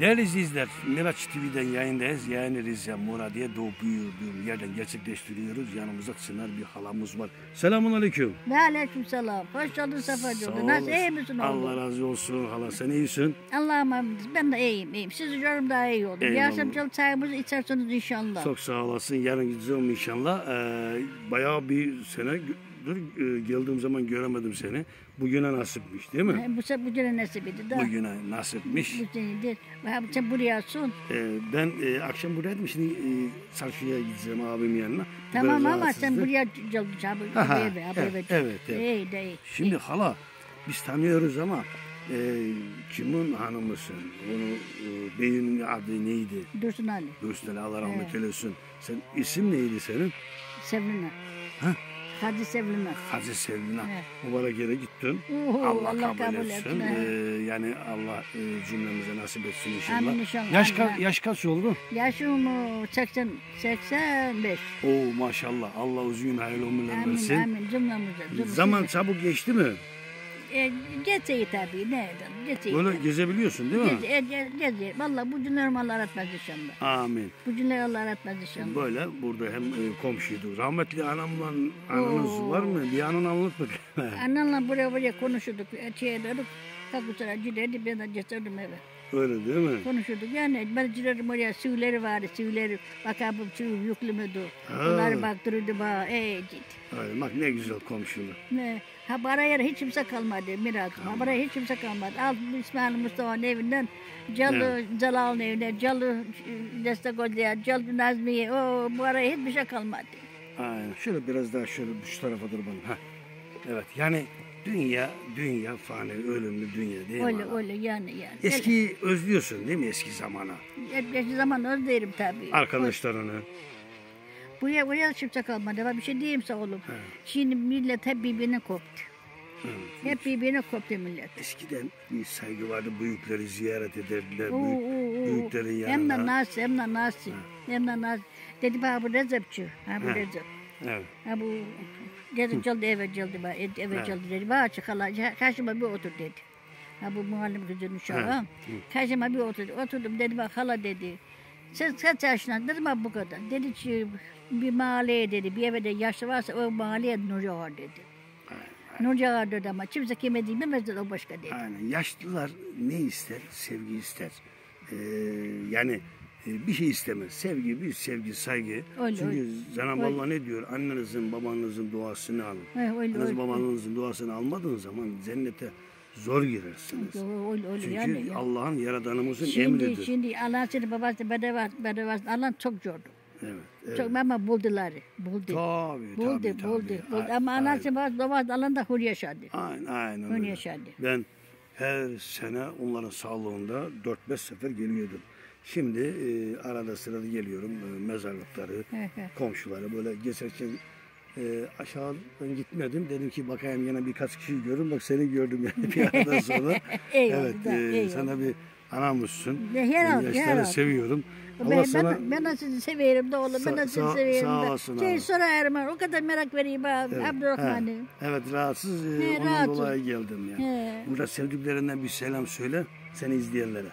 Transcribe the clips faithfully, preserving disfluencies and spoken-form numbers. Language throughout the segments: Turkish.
Değerli izleyiciler, Miraç T V'den yayındayız. Yani Rize Muradiye Doğu büyüdüğüm yerden gerçekleştiriyoruz. Yanımızda Çınar bir halamız var. Selamun aleyküm. Ve aleyküm selam. Hoş geldin, sefacı oldun. Nasıl, iyi misin oğlum? Allah razı olsun hala. Sen iyisin? Allah'ım emanet. Ben de iyiyim, iyiyim. Sizi görüm daha iyi oldum. Yaşamcıl çayımızı içersiniz inşallah. Çok sağ olasın. Yarın gideceğim inşallah. Ee, bayağı bir sene dur, e, geldiğim zaman göremedim seni. Bugüne nasipmiş değil mi? Bu sefer bugüne nasipiydi da. Bugüne nasipmiş. Bu senedir. Sen buraya sun. Ee, ben e, akşam buradaydım. Şimdi e, Sarşı'ya gideceğim abimin yanına. Tamam Biraz ama sen buraya geleceğim. Evet, evet, evet. İyi de iyi. Şimdi hala biz tanıyoruz ama e, kimin hanımısın? Onu e, beyinin adı neydi? Dursun Ali. Dursun Ali, Allah rahmet eylesin. Sen isim neydi senin? Sevlina. Ha? Hacı Sevlina. Hacı Sevlina. Evet. Mübarek yere gittin. Uhu, Allah, Allah kabul, kabul etsin. etsin, Ee, yani Allah e, cümlemize nasip etsin inşallah. Amin inşallah. Yaş, ka Amin. yaş kaç oldu? Yaşım seksen, seksen beş. Oo maşallah. Allah uzun hayırlı ömürler Amin, versin. amin. Cümlemize. cümlemize. Zaman çabuk geçti mi? E, geçeyi tabii, nereden? Geçeyi. Böyle gezebiliyorsun değil mi? Geze, e, ge, geze. Vallahi bu günlerimi Allah aratmaz inşallah. Amin. Bu günleri Allah aratmaz inşallah. Böyle burada hem e, komşuydu. Rahmetli anamla ananız Oo. var mı? Bir anını anlat bakayım. Annenle buraya buraya konuşurduk. Şey dedik. Kalkışarak giderdi, ben de geçerdim eve. Öyle değil mi? Konuşurduk. Yani ben giderdim oraya, sivleri vardı, sivleri. Bakalım siv yüklü müydü? Ha. Onları baktırırdı bana. Ey git. Öyle bak ne güzel komşuluk. Ne? Ha baraya hiç kimse kalmadı Miraç'ım. Ha baraya hiç kimse kalmadı. Al İsmail Mustafa'nın evinden Calı Evet. Celal'ın evine, Calı Destek Hoca'ya, Calı Nazmiye. O bu araya hiçbir şey kalmadı. Aynen. Şöyle biraz daha şöyle şu tarafa dur bana. Heh. Evet yani dünya, dünya fani, ölümlü dünya değil mi? Öyle hala? öyle yani yani. Eskiyi özlüyorsun değil mi eski zamana? Hep eski zaman özlerim tabii. Arkadaşlarını. Buraya buraya kimse kalmadı. Ben bir şey diyeyim sana oğlum. Evet. Şimdi millet hep birbirine koptu. Evet. Hep birbirine koptu millet. Eskiden bir saygı vardı. Büyükleri ziyaret ederdiler. Oo, Büyük, oo, oo. büyüklerin yanına. Hem de nasıl hem de nasıl. Hem de nasıl. Dedi bana bu Recepçi. Ha bu Ha. Recep. Evet. Ha bu dedi geldi eve geldi bana eve Evet. geldi dedi. Bana çık hala karşıma bir otur dedi. Ha bu muallim kızının uşağı. Evet. Karşıma bir oturdu. Oturdum dedi bak hala dedi. Sen kaç yaşındasın? Dedim ben bu kadar. Dedi ki bir mahalleye dedi. Bir eve de yaşlı varsa o mahalleye Nuri Ağa dedi. Nuri Ağa dedi ama kimse kime bilmez dedi o başka dedi. Aynen. Yaşlılar ne ister? Sevgi ister. Ee, yani e, bir şey istemez. Sevgi, bir sevgi, saygı. Öyle, Çünkü öyle. Cenab-ı Öyle. Allah ne diyor? Annenizin, babanızın duasını alın. He, öyle, Annenizin, öyle. babanızın duasını almadığın zaman cennete zor girersiniz. Öyle, öyle Çünkü yani. yani. Allah'ın yaradanımızın Şimdi, emridir. şimdi anasını babası bedava, bedavasını alan çok gördü. Evet, evet. Çok ama buldular. Buldu. Tabii, Buldu, tabii, tabii. buldu, buldu. Ay- Ama aynen. anasını babası babası alan da hür yaşadı. Aynen, aynen Hür öyle. yaşadı. Ben her sene onların sağlığında dört beş sefer geliyordum. Şimdi e, arada sırada geliyorum e, mezarlıkları, He, he. komşuları böyle geçerken e, aşağıdan gitmedim. Dedim ki bakayım yine birkaç kişi görürüm. Bak seni gördüm yani bir aradan sonra. Eyvallah, Evet, da, e, eyvallah. sana bir anamızsın. Ne, herhalde, Yaşları herhalde. seviyorum. Allah Ben, sana ben, ben de sizi severim de oğlum. Ben de Sa- sizi sağ- severim sağ de. olasın Şey abi. sorarım ben. O kadar merak vereyim abi. Evet, Abdurrahman'ı. he, evet rahatsız. e, He, ondan rahatsız. dolayı geldim yani. He. Burada sevdiklerinden bir selam söyle. Seni izleyenlere.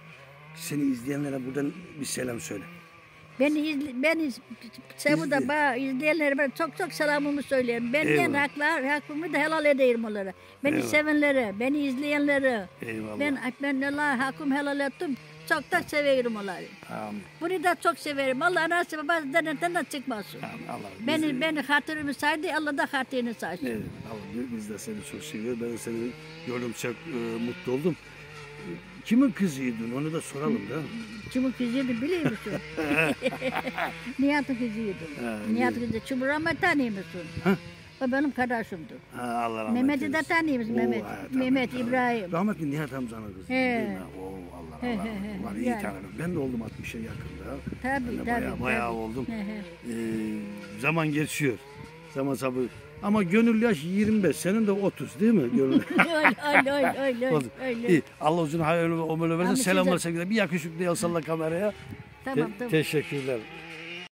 Seni izleyenlere buradan bir selam söyle. Beni izle, beni sevu da İzle. bana izleyenlere ben çok çok selamımı söylerim. Ben Eyvallah. yani haklar, hakkımı da helal edeyim onlara. Beni Eyvallah. sevenlere, beni izleyenlere. Eyvallah. Ben ben Allah hakkımı helal ettim. Çok da severim onları. Amin. Bunu da çok severim. Allah nasip babası deneten de çıkmasın. Amin. Allah Beni bizi- beni hatırımı saydı, Allah da hatırını saysın. Evet, Allah biz de seni çok seviyoruz. Ben seni gördüm çok e, mutlu oldum. Kimin kızıydın onu da soralım da. Kimin kızıydı biliyor musun? Nihat'ın kızıydı. Ha, Nihat kızı. Çubur Ahmet tanıyor musun? Ha? O benim kardeşimdi. Ha, Allah rahmet Mehmet'i de eylesin. tanıyor musun? Oo, Mehmet, ha, tabii, Mehmet tabii. İbrahim. Rahmetli Nihat amcanın kızı He. değil mi? Oo, Allah He, Allah. he, he. Onlar iyi Yani. tanırım. Ben de oldum altmışa yakında. Tabii, Ben de tabii, Bayağı, bayağı tabii. oldum. He, he. Ee, zaman geçiyor. Zaman sabır. Ama gönül yaş yirmi beş. Senin de otuz değil mi? Gönül. öyle öyle öyle öyle Oldu. öyle. İyi. Allah uzun hayırlı ömürler versin. Amin, Selamlar size- sevgiler. Bir yakışıklı el salla kameraya. Tamam Te- tamam. Teşekkürler.